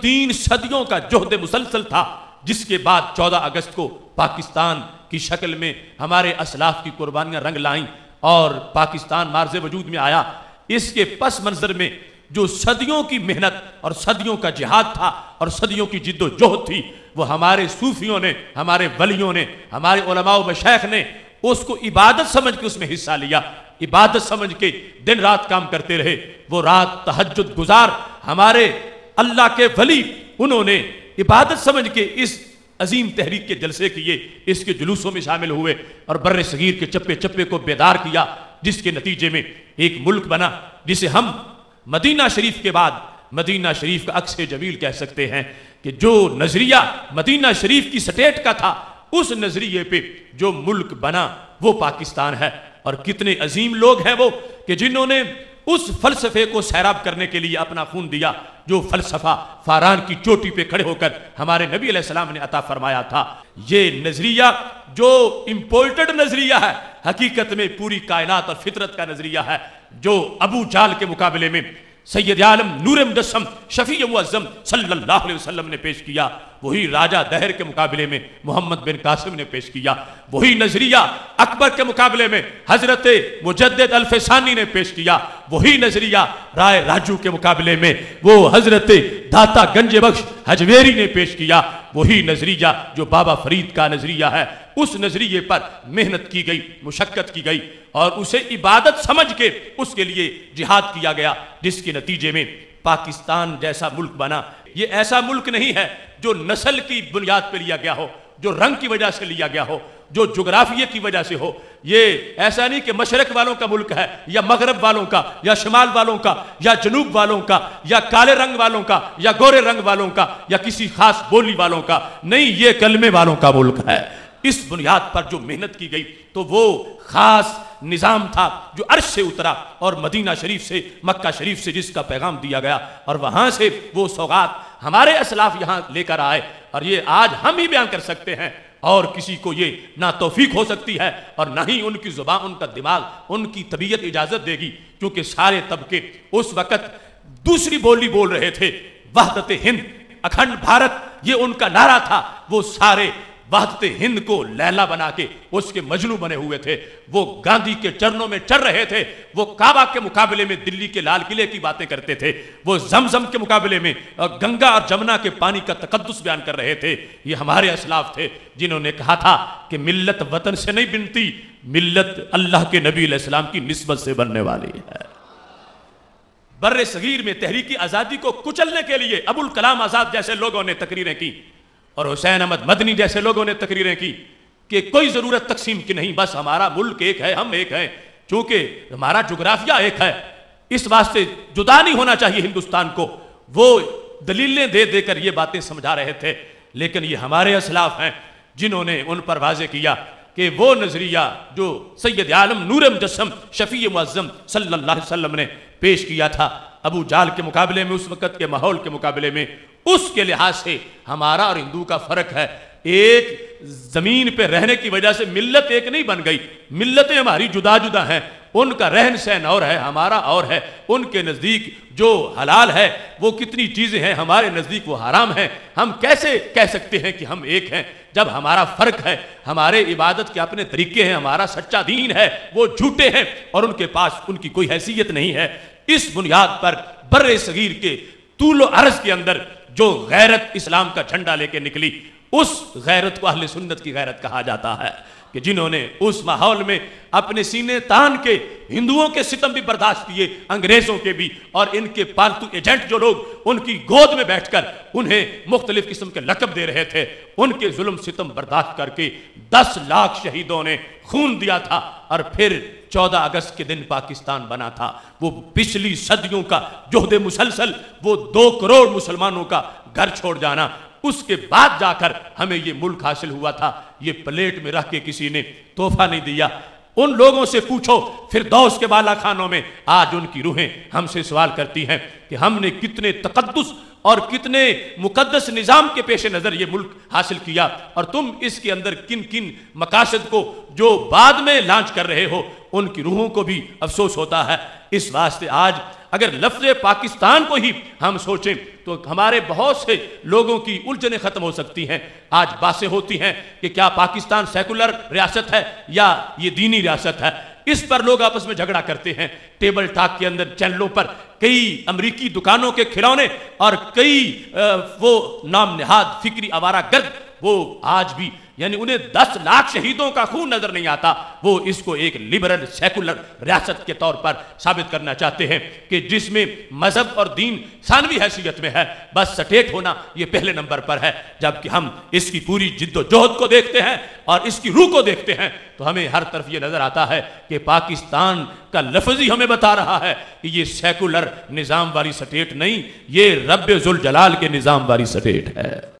3 صدیوں کا جہد مسلسل تھا، جس کے بعد 14 اگست کو پاکستان کی شکل میں ہمارے اسلاف کی قربانیاں رنگ لائیں اور پاکستان مارز وجود میں آیا، اس کے پس منظر میں جو صدیوں کی محنت اور صدیوں کا جہاد تھا اور صدیوں کی جد و جہد تھی، وہ ہمارے صوفیوں نے، ہمارے ولیوں نے، ہمارے علماء و مشائخ نے اس کو عبادت سمجھ کے اس میں حصہ لیا، عبادت سمجھ کے دن رات کام کرتے رہے۔ وہ رات تہجد گزار ہمارے اللہ کے ولی، انہوں نے عبادت سمجھ کے اس عظیم تحریک کے جلسے کیے، اس کے جلوسوں میں شامل ہوئے اور بر صغیر کے چپے چپے کو بیدار کیا، جس کے نتیجے میں ایک ملک بنا جسے ہم مدینہ شریف کے بعد مدینہ شریف کا عکس جمیل کہہ سکتے ہیں، کہ جو نظریہ مدینہ شریف کی سٹیٹ کا تھا، اس نظریے پہ جو ملک بنا وہ پاکستان ہے۔ اور کتنے عظیم لوگ ہیں وہ کہ جنہوں نے اس فلسفے کو سیراب کرنے کے لیے اپنا خون دیا، جو فلسفہ فاران کی چوٹی پہ کھڑے ہو کر ہمارے نبی علیہ السلام نے عطا فرمایا تھا۔ یہ نظریہ جو امپورٹڈ نظریہ ہے، حقیقت میں پوری کائنات اور فطرت کا نظریہ ہے، جو ابو جہل کے مقابلے میں سید عالم نور مجسم شفیع معظم صلی اللہ علیہ وسلم نے پیش کیا، وہی راجہ دہر کے مقابلے میں محمد بن قاسم نے پیش کیا، وہی نظریہ اکبر کے مقابلے میں حضرت مجدد الفسانی نے پیش کیا، وہی نظریہ رائے راجو کے مقابلے میں وہ حضرت داتا گنج بخش حجویری نے پیش کیا، وہی نظریہ جو بابا فرید کا نظریہ ہے۔ اس نظریے پر محنت کی گئی، مشقت کی گئی اور اسے عبادت سمجھ کے اس کے لیے جہاد کیا گیا، جس کے نتیجے میں پاکستان جیسا ملک بنا۔ یہ ایسا ملک نہیں ہے جو نسل کی بنیاد پہ لیا گیا ہو، جو رنگ کی وجہ سے لیا گیا ہو، جو جغرافیہ کی وجہ سے ہو۔ یہ ایسا نہیں کہ مشرق والوں کا ملک ہے یا مغرب والوں کا یا شمال والوں کا یا جنوب والوں کا یا کالے رنگ والوں کا یا گورے رنگ والوں کا یا کسی خاص بولی والوں کا نہیں، یہ کلمے والوں کا ملک ہے۔ اس بنیاد پر جو محنت کی گئی تو وہ خاص نظام تھا جو عرش سے اترا اور مدینہ شریف سے، مکہ شریف سے جس کا پیغام دیا گیا، اور وہاں سے وہ سوغات ہمارے اسلاف یہاں لے کر آئے، اور یہ آج ہم ہی بیان کر سکتے ہیں، اور کسی کو یہ نہ توفیق ہو سکتی ہے اور نہ ہی ان کی زبان، ان کا دماغ، ان کی طبیعت اجازت دے گی، کیونکہ سارے طبقے اس وقت دوسری بولی بول رہے تھے۔ وحدت ہند، اکھنڈ بھارت، یہ ان کا نعرہ تھا۔ وہ سارے وحدت ہند کو لیلا بنا کے اس کے مجنو بنے ہوئے تھے، وہ گاندھی کے چرنوں میں چڑھ رہے تھے، وہ کعبہ کے مقابلے میں دلی کے لال قلعے کی باتیں کرتے تھے، وہ زمزم کے مقابلے میں گنگا اور جمنا کے پانی کا تقدس بیان کر رہے تھے۔ یہ ہمارے اسلاف تھے جنہوں نے کہا تھا کہ ملت وطن سے نہیں بنتی، ملت اللہ کے نبی علیہ السلام کی نسبت سے بننے والی ہے۔ بر صغیر میں تحریکی آزادی کو کچلنے کے لیے ابوالکلام آزاد جیسے لوگوں نے تقریریں کی اور حسین احمد مدنی جیسے لوگوں نے تقریریں کی کہ کوئی ضرورت تقسیم کی نہیں، بس ہمارا ملک ایک ہے، ہم ایک ہیں، چونکہ ہمارا جغرافیہ ایک ہے، اس واسطے جدا نہیں ہونا چاہیے ہندوستان کو۔ وہ دلیلیں دے دے کر یہ باتیں سمجھا رہے تھے، لیکن یہ ہمارے اسلاف ہیں جنہوں نے ان پر واضح کیا کہ وہ نظریہ جو سید عالم نور مجسم شفیع معظم صلی اللہ علیہ وسلم نے پیش کیا تھا، ابو جہل کے مقابلے میں، اس وقت کے ماحول کے مقابلے میں، اس کے لحاظ سے ہمارا اور ہندو کا فرق ہے۔ ایک زمین پہ رہنے کی وجہ سے ملت ایک نہیں بن گئی، ملتیں ہماری جدا جدا ہیں، ان کا رہن سہن اور ہے، ہمارا اور ہے۔ ان کے نزدیک جو حلال ہے وہ کتنی چیزیں ہیں، ہمارے نزدیک وہ حرام ہیں۔ ہم کیسے کہہ سکتے ہیں کہ ہم ایک ہیں جب ہمارا فرق ہے؟ ہمارے عبادت کے اپنے طریقے ہیں، ہمارا سچا دین ہے، وہ جھوٹے ہیں اور ان کے پاس ان کی کوئی حیثیت نہیں ہے۔ اس بنیاد پر بر صغیر کے طول و عرض کے اندر جو غیرت اسلام کا جھنڈا لے کے نکلی، اس غیرت کو اہل سنت کی غیرت کہا جاتا ہے، کہ جنہوں نے اس ماحول میں اپنے سینے تان کے ہندوؤں کے ستم بھی برداشت کیے، انگریزوں کے بھی، اور ان کے پالتو ایجنٹ جو لوگ ان کی گود میں بیٹھ کر انہیں مختلف قسم کے لقب دے رہے تھے، ان کے ظلم ستم برداشت کر کے 10 لاکھ شہیدوں نے خون دیا تھا، اور پھر 14 اگست کے دن پاکستان بنا تھا۔ وہ پچھلی صدیوں کا جہد مسلسل، وہ 2 کروڑ مسلمانوں کا گھر چھوڑ جانا، اس کے بعد جا کر ہمیں یہ ملک حاصل ہوا تھا۔ یہ پلیٹ میں رکھ کے کسی نے تحفہ نہیں دیا۔ ان لوگوں سے پوچھو فردوس کے بالا خانوں میں، آج ان کی روحیں ہم سے سوال کرتی ہیں کہ ہم نے کتنے تقدس اور کتنے مقدس نظام کے پیش نظر یہ ملک حاصل کیا، اور تم اس کے اندر کن کن مقاصد کو جو بعد میں لانچ کر رہے ہو ان کی روحوں کو بھی افسوس ہوتا ہے۔ اس واسطے آج اگر لفظ پاکستان کو ہی ہم سوچیں تو ہمارے بہت سے لوگوں کی الجھنیں ختم ہو سکتی ہیں۔ آج باتیں ہوتی ہیں کہ کیا پاکستان سیکولر ریاست ہے یا یہ دینی ریاست ہے، اس پر لوگ آپس میں جھگڑا کرتے ہیں۔ ٹیبل ٹاک کے اندر چینلوں پر کئی امریکی دکانوں کے کھلونے اور کئی وہ نام نہاد فکری آوارہ گرد وہ آج بھی یعنی انہیں 10 لاکھ شہیدوں کا خون نظر نہیں آتا، وہ اس کو ایک لبرل سیکولر ریاست کے طور پر ثابت کرنا چاہتے ہیں کہ جس میں مذہب اور دین ثانوی حیثیت میں ہے، بس سٹیٹ ہونا یہ پہلے نمبر پر ہے۔ جبکہ ہم اس کی پوری جد و جہد کو دیکھتے ہیں اور اس کی روح کو دیکھتے ہیں تو ہمیں ہر طرف یہ نظر آتا ہے کہ پاکستان کا لفظ ہی ہمیں بتا رہا ہے کہ یہ سیکولر نظام والی سٹیٹ نہیں، یہ رب ذوالجلال کے نظام والی سٹیٹ ہے۔